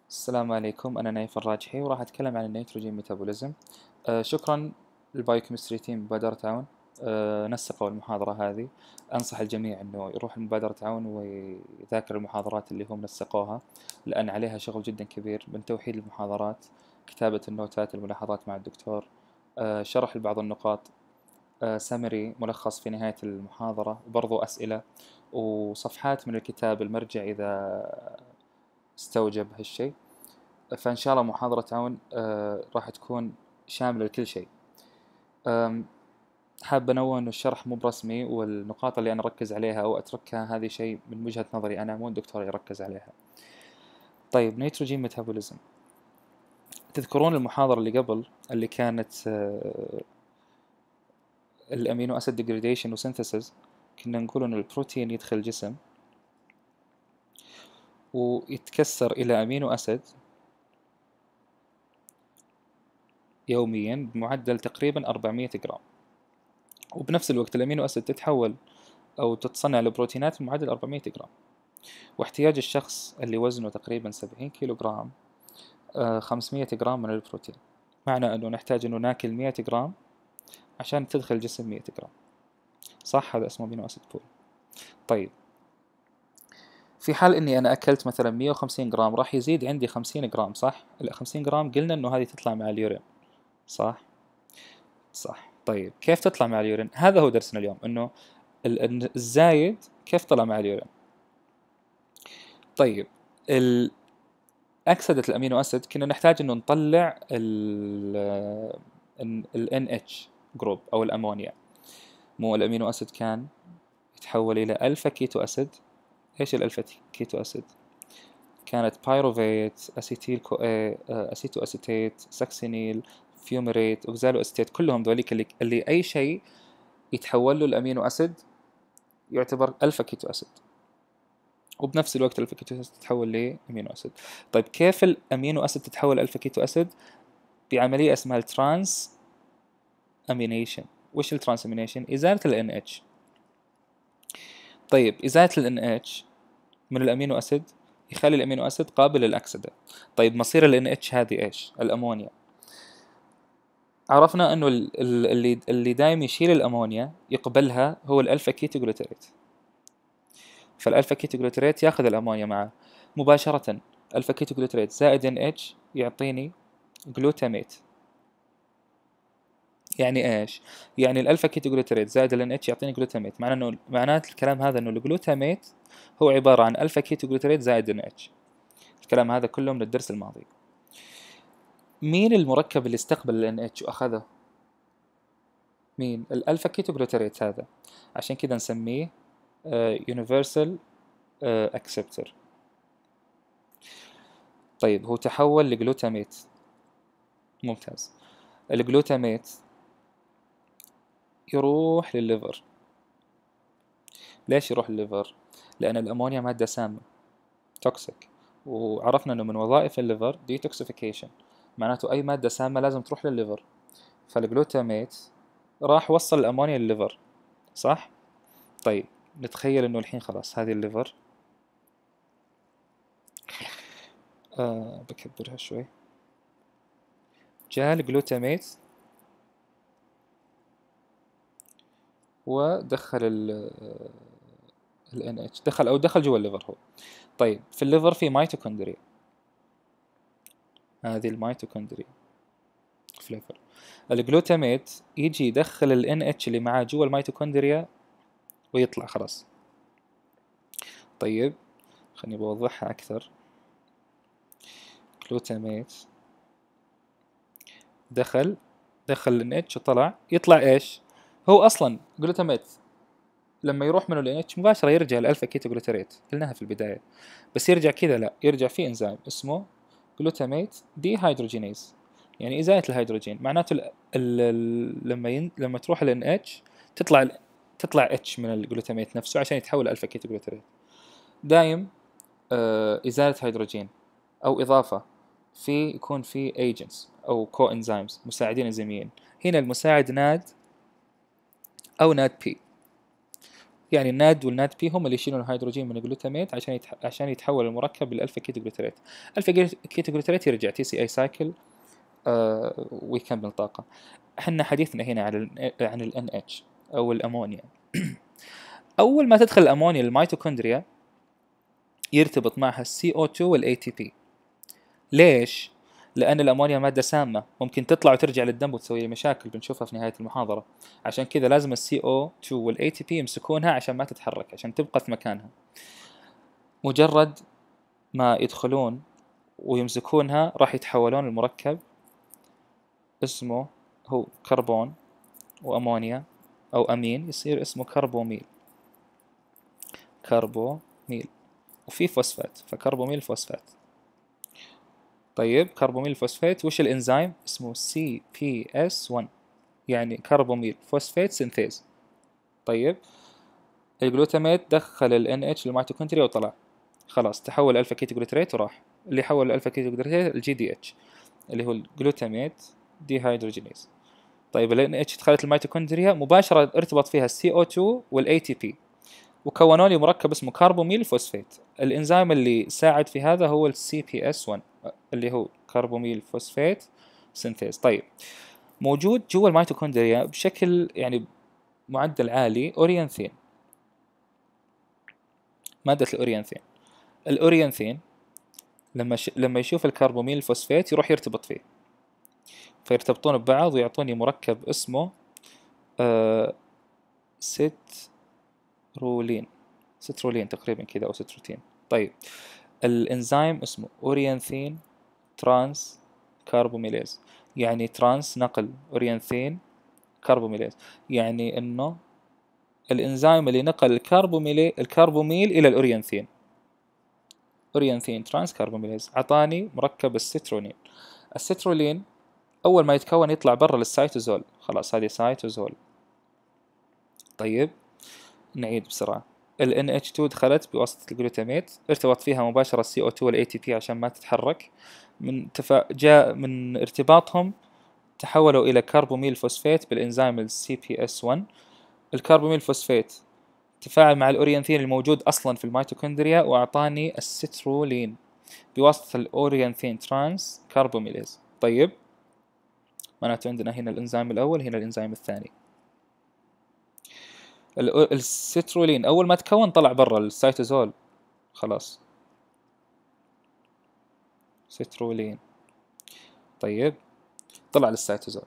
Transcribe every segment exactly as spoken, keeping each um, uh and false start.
السلام عليكم، أنا نايف الراجحي وراح أتكلم عن النيتروجين ميتابوليزم. أه شكرا للبايوكيمستري تيم مبادرة تعاون. أه نسقوا المحاضرة هذه. أنصح الجميع أنه يروح لمبادرة تعاون ويذاكر المحاضرات اللي هم نسقوها، لأن عليها شغل جدا كبير من توحيد المحاضرات، كتابة النوتات الملاحظات مع الدكتور، أه شرح لبعض النقاط، أه سمري ملخص في نهاية المحاضرة، وبرضو أسئلة وصفحات من الكتاب المرجع إذا استوجب هالشيء. فإن شاء الله محاضرة عون آه راح تكون شاملة لكل شيء. آم، حاب أنوه أنه الشرح مو برسمي، والنقاط اللي أنا أركز عليها أو أتركها هذه شيء من وجهة نظري أنا، مو الدكتور يركز عليها. طيب، نيتروجين ميتابوليزم. تذكرون المحاضرة اللي قبل اللي كانت آه الأمينو أسيد ديجريديشن وسينثيسيس؟ كنا نقول أن البروتين يدخل الجسم ويتكسر إلى أمينو أسيد يوميا بمعدل تقريبا أربعمية جرام، وبنفس الوقت الأمينو أسيد تتحول أو تتصنع البروتينات بمعدل أربعمية جرام. واحتياج الشخص اللي وزنه تقريبا سبعين كيلو جرام آه خمسمية جرام من البروتين، معنى أنه نحتاج أنه ناكل مية جرام عشان تدخل الجسم مية جرام. صح، هذا اسمه أمينو أسيد بول. طيب، في حال إني أنا أكلت مثلا مية وخمسين جرام راح يزيد عندي خمسين جرام، صح؟ ال خمسين جرام قلنا إنه هذه تطلع مع اليورين، صح؟ صح. طيب، كيف تطلع مع اليورين؟ هذا هو درسنا اليوم، إنه الزايد كيف طلع مع اليورين. طيب، ال أكسدة الأمينو أسيد كنا نحتاج إنه نطلع ال ال إن إتش جروب أو الأمونيا. مو الأمينو أسيد كان يتحول إلى ألفا كيتو أسيد. إيش الألفا كيتو أسيد؟ كانت بايروفيت، أسيتيل كو إيه، أسيتو أسيتيت، ساكسينيل، فيوميريت، أوكزالو أسيتيت، كلهم ذوليك اللي, اللي أي شيء يتحول له الأمينو أسيد يعتبر ألفا كيتو أسيد، وبنفس الوقت الألفا كيتو أسيد تتحول لأمينو أسيد. طيب، كيف الأمينو أسيد تتحول ألفا كيتو أسيد؟ بعملية اسمها الترانس امينيشن. وش الترانس امينيشن؟ ازالة ال إن إتش. طيب، ازالة ال إن إتش من الامينو اسيد يخلي الامينو اسيد قابل للاكسدة. طيب، مصير ال إن إتش هذه ايش؟ الامونيا. عرفنا انه اللي اللي دايم يشيل الامونيا يقبلها هو الالفا كيتو جلوتريت. فالالفا كيتو جلوتريت ياخذ الامونيا معه مباشرة. الفا كيتو جلوتريت زائد إن إتش يعطيني جلوتاميت. يعني ايش؟ يعني الالفا كيتو جلوتاميت زائد ال إن إتش يعطيني جلوتاميت، معناه انه معنات الكلام هذا انه الجلوتاميت هو عباره عن الفا كيتو جلوتاميت زائد إن إتش. الكلام هذا كله من الدرس الماضي. مين المركب اللي استقبل ال إن إتش واخذه؟ مين؟ الالفا كيتو جلوتاميت هذا، عشان كذا نسميه يونيفرسال اكسبتر. طيب، هو تحول لجلوتاميت. ممتاز. الجلوتاميت يروح للليفر. ليش يروح للليفر؟ لان الامونيا ماده سامه، توكسيك، وعرفنا انه من وظائف الليفر ديتوكسيفيكيشن، معناته اي ماده سامه لازم تروح للليفر. فالجلوتاميت راح وصل الامونيا للليفر، صح؟ طيب، نتخيل انه الحين خلاص هذه الليفر، آه بكبرها شوي. جاء الجلوتاميت ودخل ال ال إن إتش، دخل او دخل جوا الليفر هو. طيب، في الليفر في ميتوكوندريا، هذه الميتوكوندريا في الليفر. الجلوتاميت يجي يدخل ال إن إتش اللي معاه جوا الميتوكوندريا ويطلع خلاص. طيب، خليني بوضحها أكثر. جلوتاميت دخل دخل ال إن إتش وطلع، يطلع إيش؟ هو أصلا جلوتاميت لما يروح منه ال إن إتش مباشرة يرجع الألفا كيتو جلوتاريت، قلناها في البداية. بس يرجع كذا لا، يرجع في إنزيم اسمه جلوتاميت دي هيدروجينيز، يعني إزالة الهيدروجين. معناته ال ال لما ين لما تروح ال إن إتش تطلع ال تطلع اتش من الجلوتاميت نفسه عشان يتحول ألفا كيتو جلوتاريت. دايم آه إزالة هيدروجين أو إضافة في يكون في agents أو كو إنزيمز، مساعدين إنزيميين. هنا المساعد ناد أو ناد بي. يعني الناد والناد بي هم اللي يشيلون الهيدروجين من الجلوتاميت عشان يتح... عشان يتحول المركب للالفا كيتو جلوتريت. الفا كيتو جلوتريت يرجع تي سي اي سايكل آه ويكمل طاقه. احنا حديثنا هنا عن ال عن ال ان اتش او الامونيا. اول ما تدخل الامونيا للميتوكوندريا يرتبط معها السي او تو والاي تي بي. ليش؟ لأن الأمونيا مادة سامة، ممكن تطلع وترجع للدم وتسوي لي مشاكل بنشوفها في نهاية المحاضرة. عشان كذا لازم ال سي او تو وال اي تي بي يمسكونها عشان ما تتحرك، عشان تبقى في مكانها. مجرد ما يدخلون ويمسكونها راح يتحولون لمركب اسمه هو كربون وأمونيا أو أمين، يصير اسمه كربوميل. كربوميل وفي فوسفات، فكربوميل فوسفات. طيب كربوميل فوسفات وش الانزيم؟ اسمه سي بي اس واحد، يعني كربوميل فوسفات سينثيز. طيب الجلوتاميت دخل ال ان اتش للميتوكوندريا وطلع، خلاص تحول الفا كيتو جلوتريت وراح. اللي حول الالفا كيتو جلوتريت الجي دي اتش اللي هو الجلوتاميت دي هيدروجينيز. طيب ال ان اتش دخلت الميتوكوندريا مباشرة ارتبط فيها السي او تو والاي تي بي وكونوا لي مركب اسمه كربوميل فوسفات. الانزيم اللي ساعد في هذا هو السي بي اس واحد اللي هو كربوميل فوسفات سينثيز. طيب موجود جوا الميتوكوندريا بشكل يعني معدل عالي اوريانثين، مادة الاوريانثين. الاوريانثين لما ش... لما يشوف الكربوميل فوسفات يروح يرتبط فيه، فيرتبطون ببعض ويعطوني مركب اسمه آه سترولين. سترولين تقريبا كذا او ستروتين. طيب الانزيم اسمه اوريانثين ترانس كاربوميليز، يعني ترانس نقل اوريانثين كاربوميليز، يعني انه الانزيم اللي نقل الكاربوميل الكاربوميل الى الاوريانثين. اوريانثين ترانس كاربوميليز اعطاني مركب السترولين. السترولين اول ما يتكون يطلع برا للسيتوزول، خلاص هذه سيتوزول. طيب نعيد بسرعه. ال ان اتش تو دخلت بواسطة الجلوتاميت، ارتبط فيها مباشرة السي او تو والاي تي بي عشان ما تتحرك. من تفا... جاء من ارتباطهم تحولوا إلى كربوميل فوسفات بالإنزيم ال سي بي اس واحد. الكربوميل فوسفات تفاعل مع الأوريانثين الموجود أصلا في الميتوكوندريا وأعطاني السترولين بواسطة الأوريانثين ترانس كاربوميليز. طيب معناته عندنا هنا الإنزيم الأول، هنا الإنزيم الثاني. السترولين أول ما تكون طلع برا السيتوزول، خلاص سترولين. طيب طلع للسيتوزول.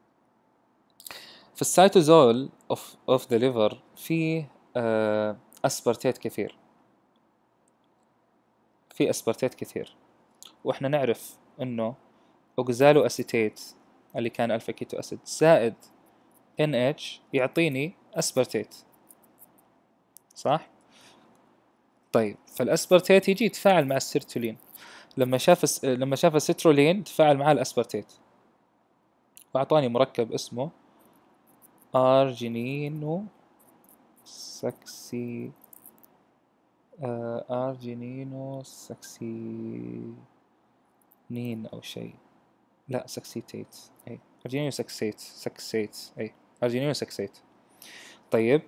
في السيتوزول اوف اوف ذا ليفر فيه آه اسبرتيت كثير، في اسبرتيت كثير، واحنا نعرف انه اوكزالو اسيتيت اللي كان الفا كيتو اسيد زائد ان اتش يعطيني اسبرتيت، صح؟ طيب فالاسبرتيت يجي يتفاعل مع السيرتولين، لما شاف الس... لما شاف السترولين تفاعل مع الاسبرتيت واعطاني مركب اسمه ارجينينو سكسي آه ارجينينو سكسينين او شيء، لا سكسيتيت، اي ارجينينو سكسيت سكسيت اي ارجينينو سكسيت. طيب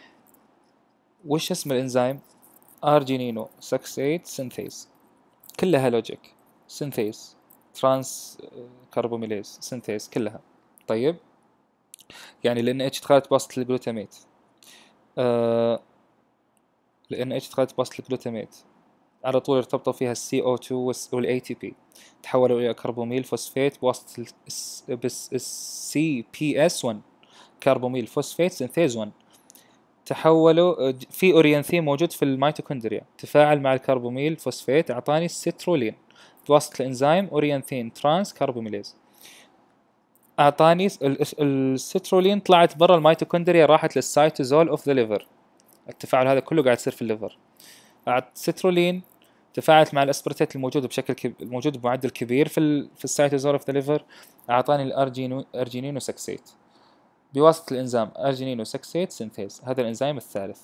وش اسم الانزيم؟ ارجينينو سكسيت سينثيز، كلها لوجيك، سينثيز ترانس كاربوميليز سينثيز كلها. طيب يعني لان اتش دخلت بواسطة الجلوتاميت، آه لان اتش دخلت بواسطة الجلوتاميت على طول ارتبطوا فيها السي او تو والاي تي بي، تحولوا الى كربوميل فوسفات بواسطة السي بي اس واحد كربوميل فوسفات سينثيز واحد. تحولوا في اوريانثين موجود في الميتوكوندريا تفاعل مع الكربوميل فوسفات اعطاني السترولين بواسطة الانزيم اوريانثين ترانس كاربوميليز. اعطاني السترولين طلعت برا الميتوكوندريا راحت للسيتوزول اوف ذا ليفر. التفاعل هذا كله قاعد يصير في الليفر. السترولين تفاعلت مع الاسبرتيت الموجود بشكل كب... الموجود بمعدل كبير في ال... في السيتوزول اوف ذا ليفر، اعطاني الارجينو ارجينينو سكسيت بواسطة الانزيم ارجينينو سكسيت سينثيز. هذا الانزيم الثالث،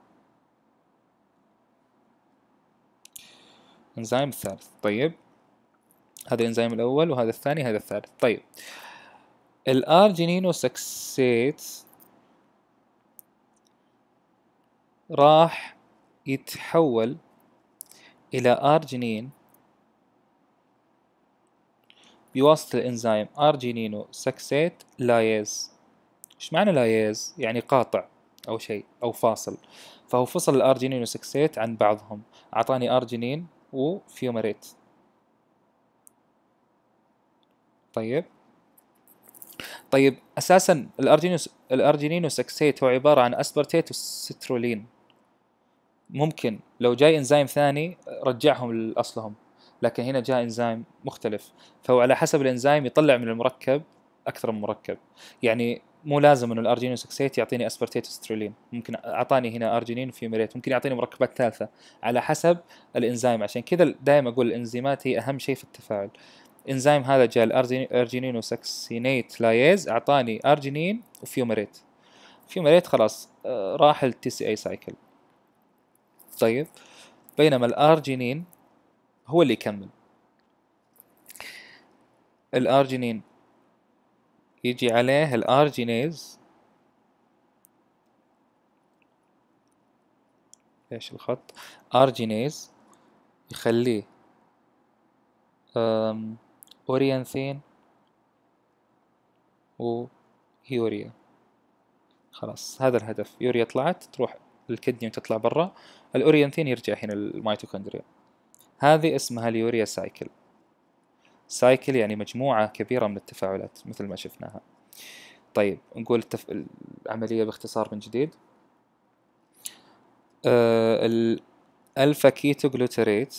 الانزيم الثالث. طيب هذا الانزيم الاول وهذا الثاني هذا الثالث. طيب الارجينينو سكسيت راح يتحول إلى أرجينين بواسطة الإنزيم أرجينينو سكسيت لايز. إيش معنى لايز؟ يعني قاطع أو شيء أو فاصل. فهو فصل الأرجينين وسكسيت عن بعضهم، أعطاني أرجينين وفيومريت. طيب طيب أساسا الأرجينين الأرجينين وسكسيت هو عبارة عن أسبرتيت وسترولين. ممكن لو جاي إنزيم ثاني رجعهم لأصلهم، لكن هنا جاء إنزيم مختلف، فهو على حسب الإنزيم يطلع من المركب أكثر من مركب. يعني مو لازم إنه الأرجينين وسكسيت يعطيني أسبرتيت وسترولين، ممكن أعطاني هنا أرجينين وفيوميريت، ممكن يعطيني مركبات ثالثة على حسب الإنزيم. عشان كذا دائما أقول الإنزيمات هي أهم شيء في التفاعل. إنزيم هذا جاء الأرجينين وسكسينيت لايز، أعطاني أرجينين وفيوميريت. فيوميريت خلاص آه، راح التي سي أي سايكل. طيب بينما الأرجينين هو اللي يكمل. الأرجينين يجي عليه الأرجينيز، ايش الخط؟ أرجينيز يخليه أم أوريانثين ويوريا. خلاص هذا الهدف، يوريا طلعت تروح الكدنيوم تطلع برا، الأوريانثين يرجع هنا الميتوكوندريا. هذه اسمها اليوريا سايكل. سايكل يعني مجموعة كبيرة من التفاعلات مثل ما شفناها. طيب نقول التف... العملية باختصار من جديد. آه الألفا كيتو جلوتريت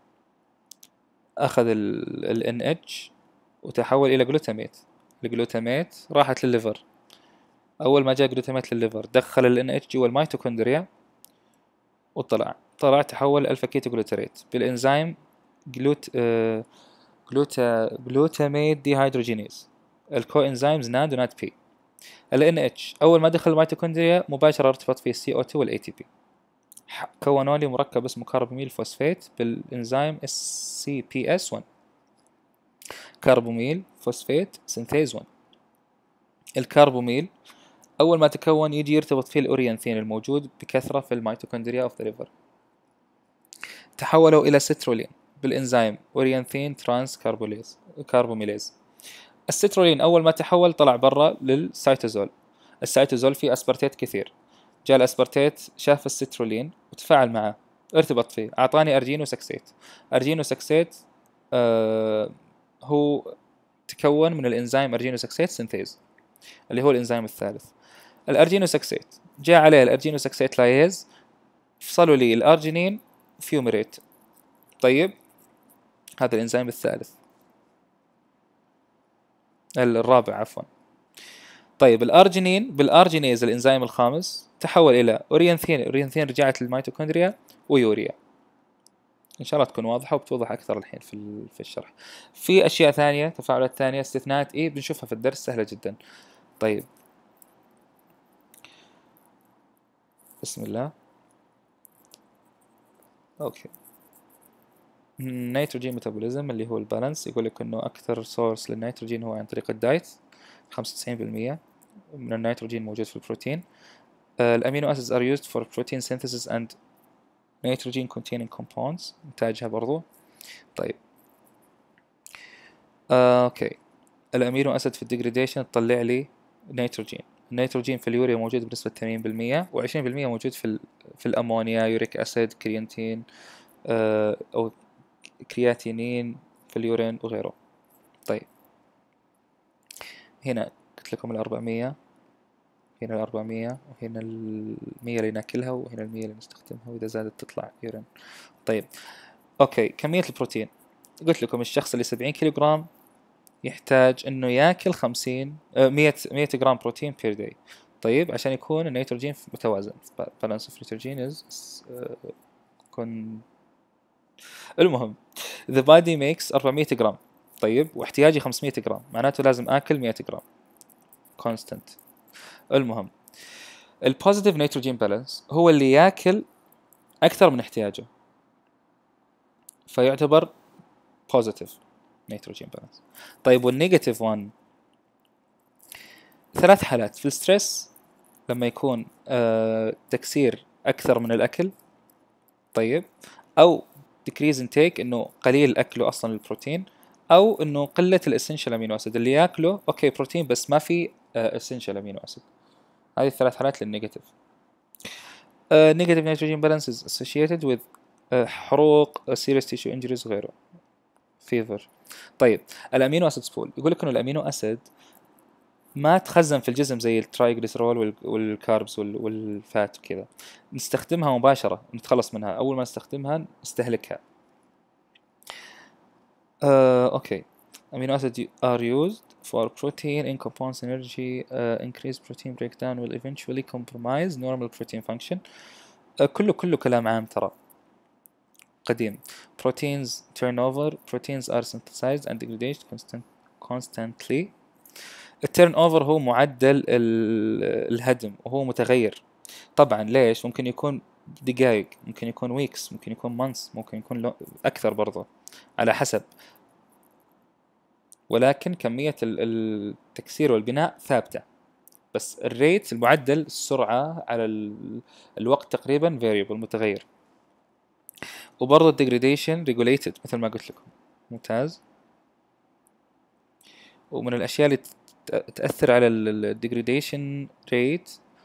أخذ ال إن إتش وتحول إلى جلوتاميت. الجلوتاميت راحت للليفر. أول ما جاء جلوتاميت للليفر دخل ال إن إتش جوا الميتوكوندريا وطلع طلع تحول ألفا كيتو جلوتريت بالإنزيم جلوت آه جلوتا جلوتاميت ديهيدروجينيز. الكو إنزيمز ناد وناد بي. ال إن إتش أول ما دخل الميتوكوندريا مباشرة ارتبط فيه سي أو تو وال إيه تي بي، كونوا لي مركب اسمه كاربوميل فوسفات بالإنزيم اس سي بي اس واحد، كاربوميل فوسفات سينثيز واحد. الكاربوميل أول ما تكون يجي يرتبط فيه الأوريانثين الموجود بكثرة في الميتوكوندريا أوف ذا ليفر، تحولوا إلى سترولين بالإنزيم أوريانثين ترانس كاربوليز كاربوميليز. السترولين أول ما تحول طلع برا للسيتوزول. السيتوزول فيه أسبرتيت كثير، جاء الأسبرتيت شاف السترولين وتفاعل معه، ارتبط فيه، أعطاني أرجينو سكسيت. أرجينو سكسيت آه هو تكون من الإنزيم أرجينو سكسيت سينثيز اللي هو الإنزيم الثالث. الأرجينو سكسيت جاء عليه الأرجينو سكسيت لايز، فصلوا لي الأرجينين فيوميريت. طيب هذا الإنزيم الثالث الرابع عفوا. طيب الأرجينين بالأرجينيز الإنزيم الخامس تحول إلى أوريانثين. أوريانثين رجعت للميتوكوندريا ويوريا. إن شاء الله تكون واضحة وبتوضح أكثر الحين في في الشرح. في أشياء ثانية تفاعلات ثانية استثناءات إيه بنشوفها في الدرس سهلة جدا. طيب بسم الله. أوكي النيتروجين ميتابوليزم اللي هو البالانس، يقول لك إنه أكثر سورس للنيتروجين هو عن طريق الدايت، خمسة وتسعين بالمية من النيتروجين موجود في البروتين. الأمينو أسيدز are used for protein synthesis and nitrogen containing compounds، إنتاجها برضو. طيب آه، أوكي الأمينو أسيد في الديجريديشن تطلع لي نيتروجين. النيتروجين في اليوريا موجود بنسبة ثمانين بالمية وعشرين بالمية موجود في في الأمونيا، يوريك أسيد، كرياتين آه أو كرياتينين في اليورين وغيره. طيب هنا قلت لكم الأربعمية، هنا الأربعمية، وهنا المية اللي ناكلها، وهنا المية اللي نستخدمها، وإذا زادت تطلع يورين. طيب أوكي كمية البروتين قلت لكم الشخص اللي سبعين كيلو جرام يحتاج إنه ياكل خمسين مية مية جرام بروتين بير داي. طيب عشان يكون النيتروجين متوازن balance of nitrogen is كن المهم the body makes أربعمية جرام. طيب واحتياجي خمسمية جرام، معناته لازم آكل مية جرام constant. المهم البوزيتيف نيتروجين بالانس هو اللي ياكل أكثر من احتياجه، فيعتبر بوزيتيف نيتروجين بالانس. طيب والنيجاتيف واحد ثلاث حالات في الستريس، لما يكون آه تكسير اكثر من الاكل. طيب، او decrease intake انه قليل اكله اصلا البروتين، او انه قله الاسنشال امينو اسيد اللي ياكله اوكي بروتين بس ما في اسنشال امينو اسيد. هذه الثلاث حالات للنيجاتيف. نيجاتيف نيتروجين بالانس is associated with uh, حروق uh, serious tissue injuries وغيره، فيفر. طيب الامينو اسيد بول يقول لك انه الامينو اسيد ما تخزن في الجسم زي الترايجليسرول والكاربس والفات وكذا، نستخدمها مباشرة، نتخلص منها أول ما نستخدمها نستهلكها. uh, okay. Amino acids are used for protein in compounds energy. uh, increased protein breakdown will eventually compromise normal protein function. uh, كله كله كلام عام ترى قديم. proteins turnover, proteins are synthesized and degraded constant, constantly. التيرن اوفر هو معدل الهدم وهو متغير طبعا. ليش؟ ممكن يكون دقائق، ممكن يكون ويكس، ممكن يكون مانس، ممكن يكون اكثر برضه على حسب، ولكن كمية التكسير والبناء ثابتة، بس الريت المعدل السرعة على الوقت تقريبا variable متغير. وبرضه الديجريديشن regulated مثل ما قلت لكم. ممتاز. ومن الاشياء اللي تأثر على الديجريديشن ريت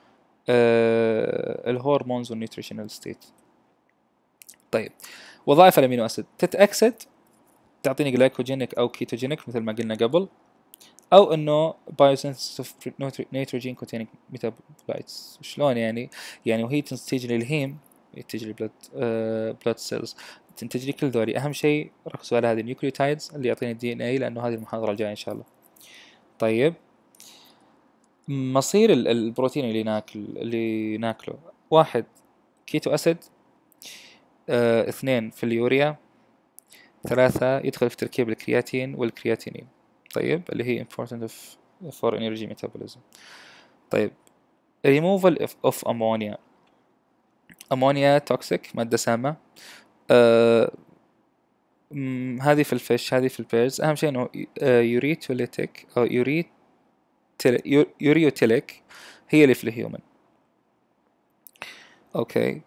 آه الهرمونز والنيوتريشنال ستيت. طيب وظائف الامينو اسيد، تتأكسد تعطيني جلايكوجينيك او كيتوجينيك مثل ما قلنا قبل، او انه بايوسينثيسيس اوف نيتروجين كونتيننج ميتابولايتس. شلون يعني؟ يعني وهي تنتج لي الهيم، تنتج لي بلاد آه بلاد سيلز، تنتج لي كل ذولي. اهم شيء ركزوا على هذه النيوكليوتايدز اللي يعطيني الدي ان اي، لانه هذه المحاضره الجايه ان شاء الله. طيب مصير البروتين اللي ناكل اللي ناكله، واحد كيتو اسيد، اه اثنين في اليوريا، ثلاثة يدخل في تركيب الكرياتين والكرياتينين. طيب اللي هي important of for energy metabolism. طيب removal of ammonia. ammonia toxic، مادة سامة. آه هذه في الفيش، هذه في البيرز. أهم شيء إنه يوريتوليتيك أو يوريت يوريوتيليك هي اللي في الهيومن. أوكي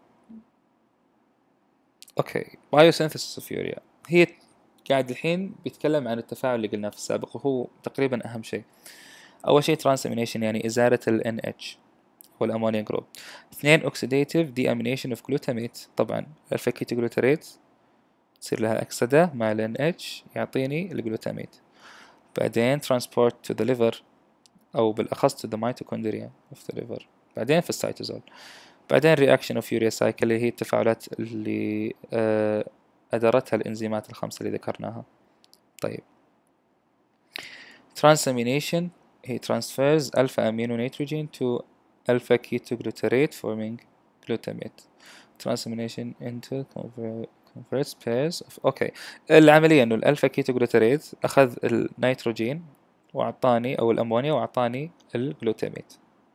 أوكي بايوسينثيسيس اوف يوريا، هي قاعد الحين بيتكلم عن التفاعل اللي قلناه في السابق وهو تقريبا أهم شيء. أول شيء ترانسامينيشن يعني إزالة ال إن إتش هو الأمونيا جروب. اثنين أوكسيديتيف دي أمينيشن اوف جلوتاميت، طبعا الفا كيتو جلوتاريت تصير لها أكسدة مع ال إن إتش يعطيني الجلوتاميت. بعدين transport to the liver أو بالأخص to the mitochondria of the liver، بعدين في السيتوزول. بعدين reaction of urea cycle اللي هي التفاعلات اللي أدرتها الإنزيمات الخمسة اللي ذكرناها. طيب transamination هي transfers alpha amino nitrogen to alpha ketoglutarate forming glutamate. transamination into converts pairs of اوكي. العملية انه الالفا كيتوغلوتاريت اخذ النيتروجين واعطاني او الامونيا واعطاني الجلوتاميت.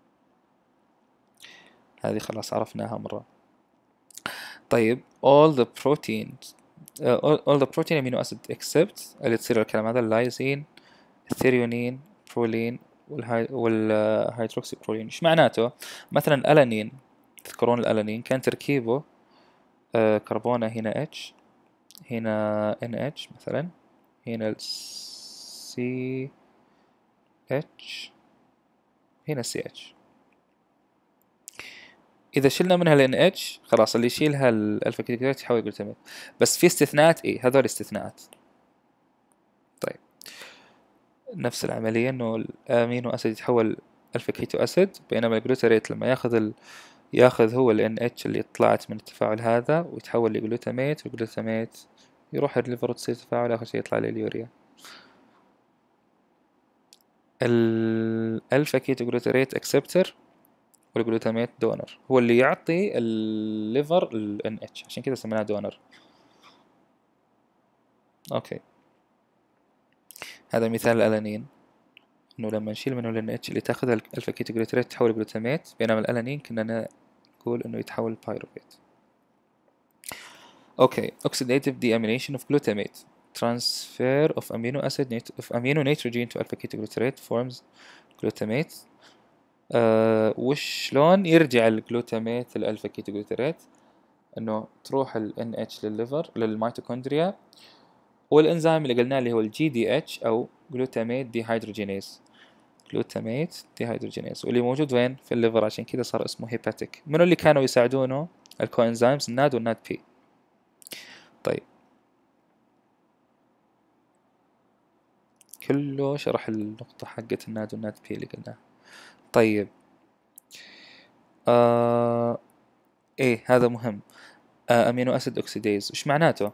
هذه خلاص عرفناها مرة. طيب all the proteins uh, all, all the protein amino acid except اللي تصير الكلام هذا اللايزين، الثيريونين، برولين والهيدروكسي برولين. ايش معناته؟ مثلا الالانين، تذكرون الالانين كان تركيبه آه كربونة هنا اتش، هنا ان اتش مثلا، هنا ال سي اتش، هنا سي اتش. اذا شلنا منها ال ان اتش خلاص اللي يشيلها الالفا كيتوكسيد يتحول جلوتاميت. بس في استثناءات، ايه هذول استثناءات. طيب نفس العملية انه الامينو اسيد يتحول الفا كيتو اسيد، بينما الجلوتاريت لما ياخذ ال... ياخذ هو ال ان اتش اللي طلعت من التفاعل هذا ويتحول لجلوتاميت، والجلوتاميت يروح الليفر وتصير تفاعل، اخر شيء يطلع لليوريا. الالفا كيتو جلوتاريت اكسبتر والجلوتاميت دونر، هو اللي يعطي الليفر ال إن إتش، عشان كذا سميناه دونر. اوكي هذا مثال الالانين، انه لما نشيل منه ال إن إتش اللي تاخذها الالفا كيتو جلوتاريت تحول جلوتاميت، بينما الالانين كنا نقول انه يتحول بايروفيت. اوكي oxidative deamination of glutamate, transfer of amino acid of amino nitrogen to alpha ketoglutarate forms glutamate. أه وشلون يرجع الجلوتاميت الألفا كيتوجلوتريت؟ انه تروح ال إن إتش للليفر للميتوكوندريا، والانزيم اللي قلناه اللي هو الجي دي اتش او جلوتاميت دي هيدروجينيز، جلوتاميت دي هيدروجينيز، واللي موجود وين؟ في الليفر، عشان كذا صار اسمه هيباتيك. منو اللي كانوا يساعدونه؟ الكوانزيمز الناد والناد بي. طيب كله شرح النقطة حقت الناد والناد بي اللي قلناها. طيب آه ايه هذا مهم. آه امينو اسيد اوكسيديز ايش معناته؟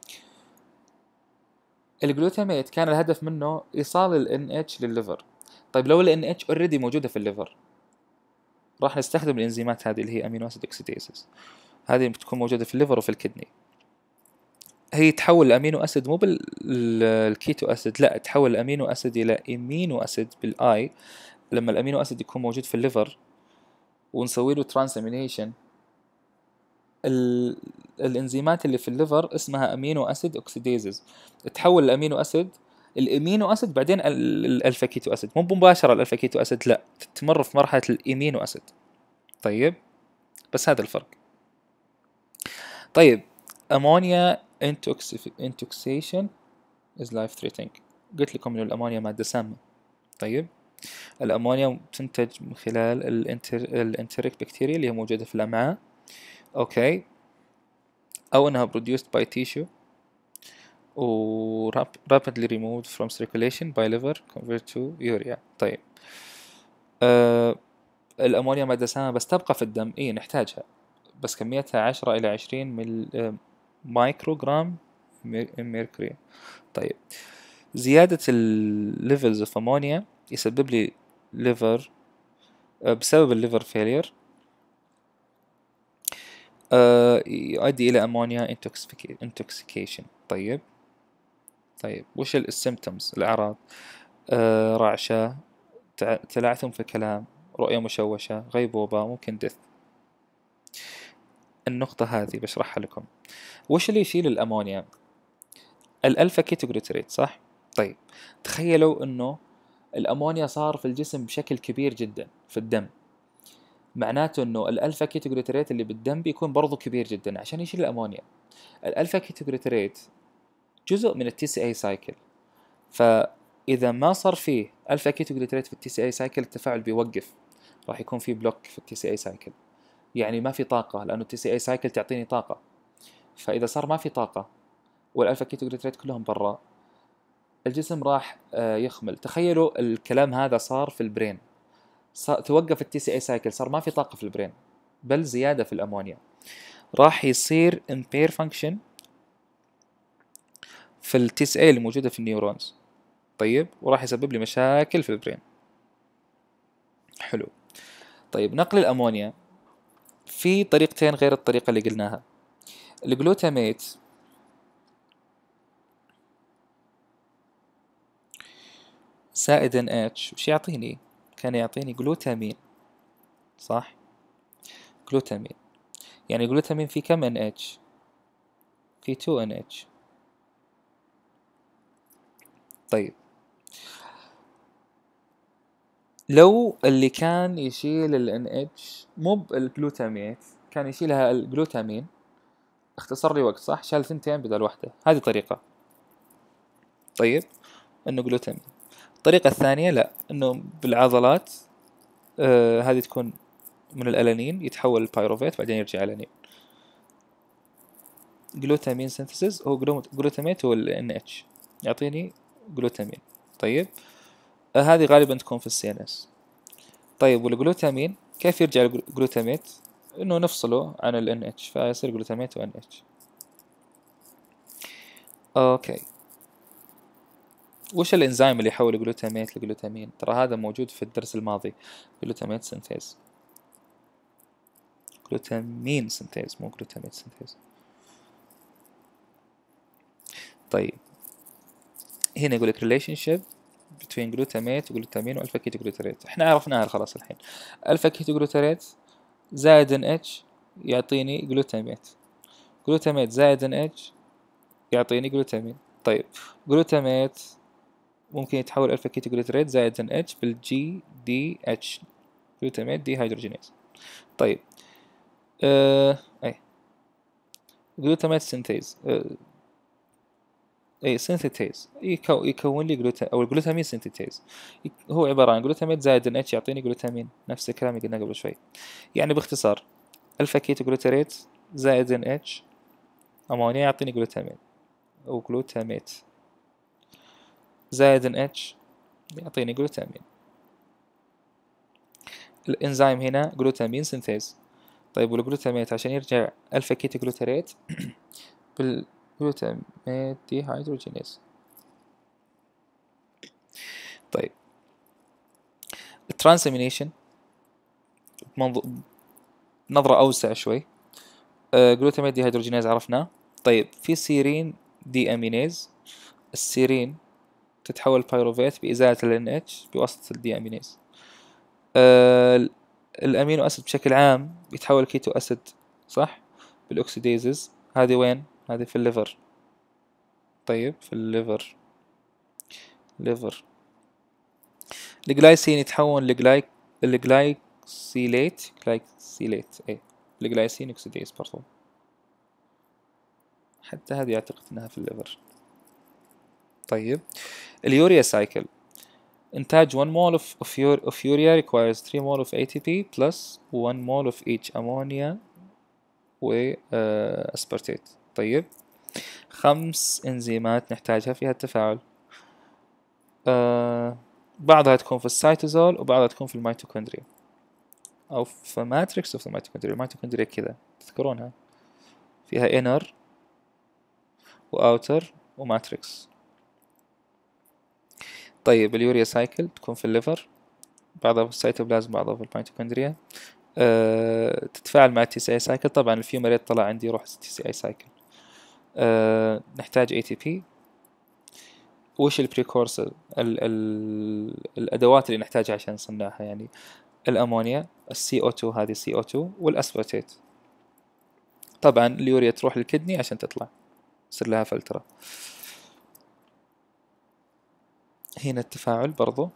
الجلوتاميت كان الهدف منه ايصال ال إن إتش للليفر. طيب لو ال إن إتش اوريدي موجودة في الليفر، راح نستخدم الانزيمات هذه اللي هي امينو اسيد اوكسيديزز، هذه بتكون موجودة في الليفر وفي الكدني. هي تحول الامينو اسيد مو بالكيتو اسيد، لا تحول الامينو اسيد الى امينو اسيد بالاي. لما الامينو اسيد يكون موجود في الليفر ونسوي له ترانسامينيشن، الانزيمات اللي في الليفر اسمها امينو اسيد اوكسيديزز، تحول الامينو اسيد الامينو اسيد بعدين الالفا كيتو اسيد، مو مباشره الالفا كيتو اسيد، لا تمر في مرحله الامينو اسيد. طيب بس هذا الفرق. طيب امونيا انتوكسيشن is life threatening. قلت لكم انه الامونيا ماده سامه. طيب الامونيا تنتج من خلال الانتر الانتريك بكتيريا اللي هي موجوده في الامعاء، اوكي، او انها produced by tissue و rapidly removed from circulation by liver convert to urea. طيب آه الأمونيا مادة سامة بس تبقى في الدم، إيه نحتاجها، بس كميتها عشرة إلى عشرين مل آه مايكروغرام ميركوري. طيب زيادة الليفلز اوف أمونيا يسبب لي ليفر آه بسبب الليفر فيلير، آه يؤدي إلى أمونيا intoxication. طيب طيب وش السيمتومز الأعراض؟ آه رعشة، تلعثم في الكلام، رؤية مشوشة، غيبوبة، ممكن دث. النقطة هذه بشرحها لكم. وش اللي يشيل الأمونيا؟ الألفا كيتوجلوتريت، صح؟ طيب تخيلوا أنه الأمونيا صار في الجسم بشكل كبير جدا في الدم، معناته أنه الألفا كيتوجلوتريت اللي بالدم بيكون برضو كبير جدا عشان يشيل الأمونيا. الألفا كيتوجلوتريت جزء من التي سي اي سايكل، فإذا ما صار فيه ألفا كيتوجلوتريت في التي سي اي سايكل التفاعل بيوقف، راح يكون في بلوك في التي سي اي سايكل، يعني ما في طاقة، لأنه التي سي اي سايكل تعطيني طاقة. فإذا صار ما في طاقة والألفا كيتوجلوتريت كلهم برا، الجسم راح يخمل. تخيلوا الكلام هذا صار في البرين، توقف التي سي اي سايكل، صار ما في طاقة في البرين بل زيادة في الأمونيا، راح يصير impair function في التي سي اي اللي موجودة في النيورونز. طيب وراح يسبب لي مشاكل في البرين. حلو. طيب نقل الأمونيا في طريقتين غير الطريقة اللي قلناها. الجلوتاميت زائد ان اتش وش يعطيني؟ كان يعطيني جلوتامين، صح؟ جلوتامين، يعني جلوتامين في كم ان اتش؟ في تو ان اتش. طيب لو اللي كان يشيل ال إن إتش مو بالجلوتاميت، كان يشيلها الجلوتامين، اختصر لي وقت، صح؟ شال ثنتين بدل واحدة، هذه طريقة. طيب انه جلوتامين. الطريقة الثانية لا، انه بالعضلات آه هذه تكون من الألانين يتحول البايروفيت بعدين يرجع ألانين. جلوتامين سينثيسيس هو جلوتاميت هو ال إن إتش يعطيني جلوتامين. طيب آه هذه غالبا تكون في السي ان اس. طيب والجلوتامين كيف يرجع الجلوتاميت؟ انه نفصله عن ال إن إتش فيصير جلوتاميت و إن إتش. اوكي وش الانزيم اللي يحول الجلوتاميت لجلوتامين؟ ترى هذا موجود في الدرس الماضي، جلوتاميت سينثيز، جلوتامين سينثيز مو جلوتاميت سينثيز. طيب هنا يقول لك relationship between glutamate وجلوتامين والفا كيتوجلوتريت، احنا عرفناها خلاص الحين. الفا كيتوجلوتريت زائد ان اتش يعطيني جلوتاميت، جلوتاميت زائد ان اتش يعطيني جلوتامين. طيب جلوتاميت ممكن يتحول الفا كيتوجلوتريت زائد ان اتش بالجي دي اتش جلوتاميت دي هيدروجينيز. طيب آه اي جلوتاميت سينتيز، آه اي سينثيتيز، يكو يكون لي جلوتا او الجلوتامين سينثيتيز. هو عباره عن جلوتاميت زائد ان اتش يعطيني جلوتامين، نفس الكلام اللي قلنا قبل شوي. يعني باختصار الفا كيتو جلوتاريت زائد ان اتش امونيا يعطيني جلوتامين او جلوتاميت، زائد ان اتش يعطيني جلوتامين. الانزيم هنا جلوتامين سينثيز. طيب والجلوتاميت عشان يرجع الفا كيتو جلوتاريت بالجلوتاميت دي هيدروجينيز. طيب الترانسامينيشن نظرة أوسع شوي. آه جلوتاميت دي هيدروجينيز عرفناه. طيب في سيرين دي أمينيز. السيرين تتحول بايروفيت بإزالة ال NH بواسطة الدي أمينيز. آه الأمينو أسيد بشكل عام بيتحول كيتو أسيد صح بالأكسيديزز. هذه وين؟ هذه في الليفر. طيب في الليفر ليفر الجلايسين يتحول لجلايك الجلايكسيليت جلايكسيليت اي الجلايسين أكسيديز برضو. حتى هذه أعتقد أنها في الليفر. طيب اليوريا سايكل إنتاج one mole of, of, of urea requires three mole of A T P plus one mole of each ammonia و أسبرتيت. طيب خمس إنزيمات نحتاجها في هالتفاعل. أه بعضها تكون في السيتوزول وبعضها تكون في الميتوكوندريا أو في ماتريكس أوف الميتوكوندريا. الميتوكوندريا كذا تذكرونها فيها inner وأوتر وماتريكس. طيب اليوريا سايكل تكون في الليفر، بعضها في السيتوبلازم بعضها في الميتوكوندريا. أه تتفاعل مع التي سي اي سايكل. طبعا الفيومريت طلع عندي يروح التي سي اي سايكل. أه نحتاج اي تي بي. وش البريكورسر ال ال الادوات اللي نحتاجها عشان نصنعها؟ يعني الامونيا، السي او تو هذه سي او تو، والاسبرتيت. طبعا اليوريا تروح للكدني عشان تطلع يصير لها فلترة. هنا التفاعل برضو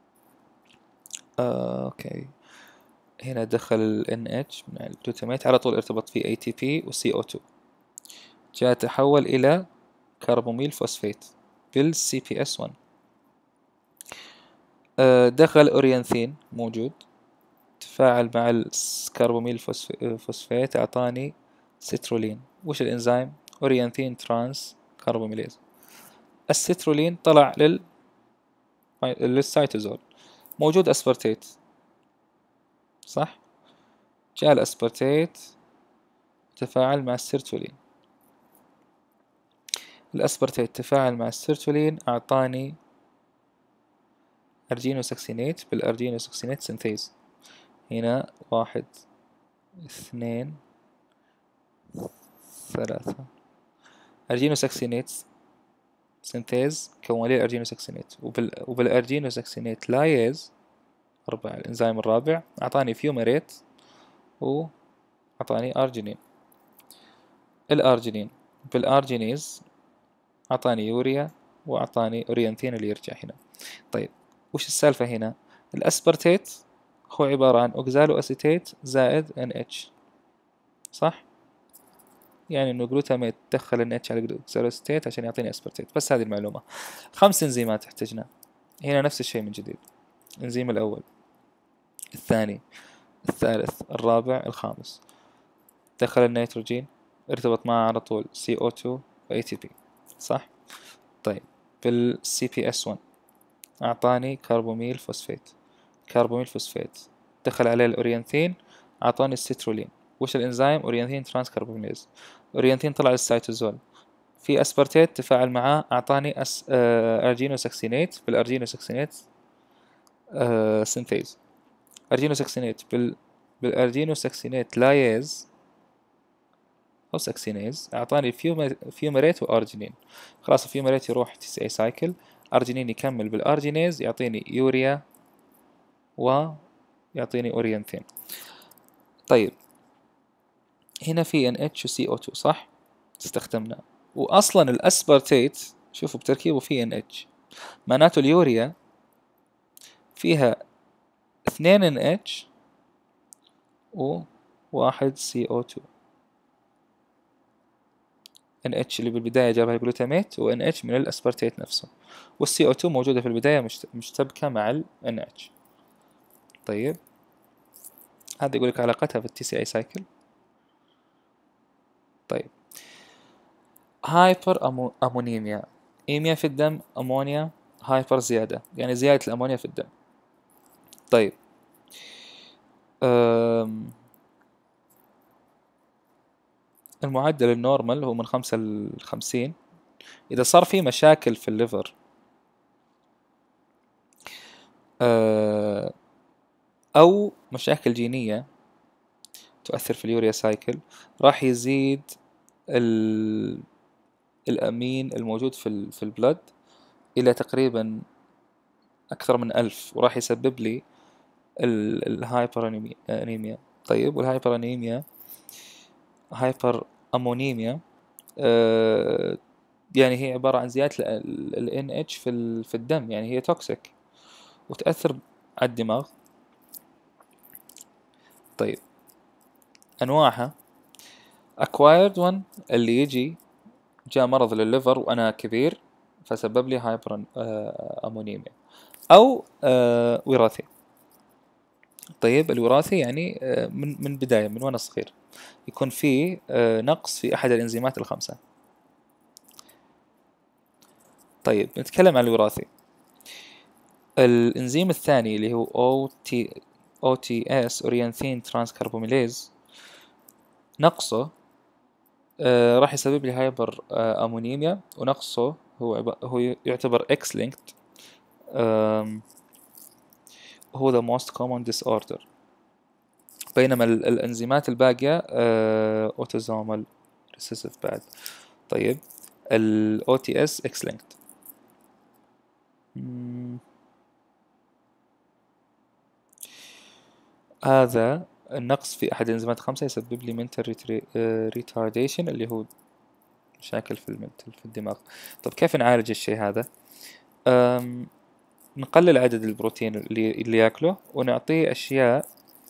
آه، اوكي. هنا دخل ال إن إتش من الجلوتاميت على طول ارتبط فيه إيه تي بي و سي أو تو، جاء تحول إلى كربوميل فوسفات بال سي بي إس ون. آه دخل أوريانثين موجود، تفاعل مع الكربوميل فوسفات أعطاني سترولين. وش الإنزيم؟ أوريانثين ترانس كربوميليز. السترولين طلع لل للسيتوزول. موجود أسبرتيت صح؟ جاء الأسبرتيت تفاعل مع السيرتولين. الأسبرتيت تفاعل مع السيرتولين أعطاني أرجينوساكسينيت بالأرجينوساكسينيت سينثيز. هنا واحد اثنين ثلاثة أرجينوساكسينيت سينثيز كون لي الأرجينوساكسينيت، وبال وبالأرجينوساكسينيت لايز أربعة الإنزيم الرابع أعطاني فيومريت وأعطاني أرجينين. الأرجينين بالأرجينيز أعطاني يوريا وأعطاني أوريانثين اللي يرجع هنا. طيب وش السالفة هنا؟ الأسبرتيت هو عبارة عن أوكزالو أسيتيت زائد إن إتش صح؟ يعني إنه جلوتاميت دخل إن إتش على أوكزالو أسيتيت عشان يعطيني أسبرتيت. بس هذه المعلومة. خمس إنزيمات احتجنا هنا، نفس الشيء من جديد. الإنزيم الأول، الثاني، الثالث، الرابع، الخامس. دخل النيتروجين ارتبط معه على طول سي أو تو و إيه تي بي صح؟ طيب بالسي بي إس ون أعطاني كربوميل فوسفات. كربوميل فوسفات دخل عليه الأوريانثين أعطاني السترولين. وش الإنزيم؟ أوريانثين ترانس كربوميليز. أوريانثين طلع للسيتوزول. في أسبرتيت تفاعل معاه أعطاني أس... آه... أرجينوساكسينيت بالأرجينوساكسينيت آه... سينثيز. أرجينوساكسينيت بال... بالأرجينوساكسينيت لايز أو ساكسينيز أعطاني فيوم... فيومريت وأرجينين. خلاص الفيومريت يروح تي سي اي سايكل، أرجينين يكمل بالأرجينيز يعطيني يوريا ويعطيني أوريانثين. طيب هنا في إن إتش و سي أو تو صح؟ استخدمنا. وأصلا الأسبرتيت شوفوا بتركيبه فيه إن إتش، معناته اليوريا فيها اثنين إن إتش وواحد سي او تو. ان اتش اللي بالبداية جابها الجلوتاميت، وان اتش من الاسبرتيت نفسه، والسي او تو موجودة في البداية مشتبكة مع ال ان اتش. طيب هذا يقولك علاقتها في التي سي اي سايكل. طيب هايبر أمو... امونيميا، ايميا في الدم، امونيا، هايبر زيادة، يعني زيادة الامونيا في الدم. طيب أم... المعدل النورمال هو من خمسة لخمسين. إذا صار في مشاكل في الليفر أه... أو مشاكل جينية تؤثر في اليوريا سايكل، راح يزيد ال... الأمين الموجود في ال... في البلد إلى تقريبا أكثر من ألف، وراح يسبب لي الهايبر أنيميا. طيب والهايبر أنيميا، هايبر أمونيميا، أه يعني هي عبارة عن زيادة ال إن إتش في في الدم، يعني هي توكسيك وتأثر على الدماغ. طيب أنواعها acquired one اللي يجي جاء مرض للليفر وأنا كبير فسبب لي هايبر أمونيميا، أو أه وراثي. طيب الوراثي يعني أه من من بداية من وأنا صغير يكون في أه نقص في أحد الإنزيمات الخمسة. طيب نتكلم عن الوراثي. الإنزيم الثاني اللي هو أو تي أو تي إس أورينثين ترانسكربوميليز، نقصه آه راح يسبب لي هايبر آه أمونيميا، ونقصه هو هو يعتبر إكس لينكد، هو the most common disorder. بينما الأنزيمات الباقية آه autosomal recessive بعد. طيب ال أو تي إس X linked. هذا النقص في أحد الإنزيمات الخمسة يسبب لي mental retardation اللي هو مشاكل في المنتل في الدماغ. طب كيف نعالج الشيء هذا؟ نقلل عدد البروتين اللي, اللي ياكله، ونعطيه أشياء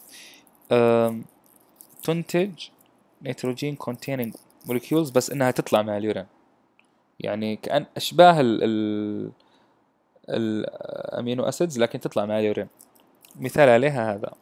تنتج نيتروجين containing molecules بس إنها تطلع مع اليورين، يعني كأن أشباه ال ال الأمينو أسيدز لكن تطلع مع اليورين. مثال عليها هذا.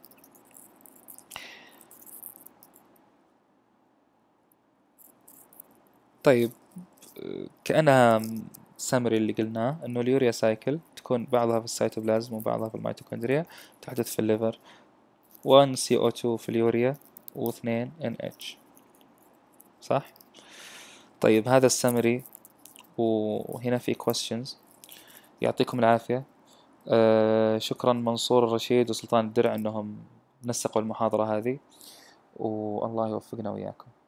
طيب كأنها سامري اللي قلناه انه اليوريا سايكل تكون بعضها في السيتوبلازم وبعضها في الميتوكوندريا، تحدث في الليفر، واحد سي او تو في اليوريا واثنين ان اتش. صح؟ طيب هذا السامري، وهنا في questions. يعطيكم العافية. أه شكرا منصور الرشيد وسلطان الدرع انهم نسقوا المحاضرة هذه، والله يوفقنا وياكم.